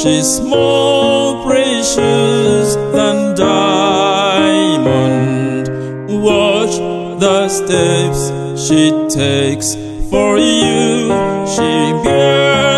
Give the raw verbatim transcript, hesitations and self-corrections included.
She's more precious than diamond. Watch the steps she takes for you. She bears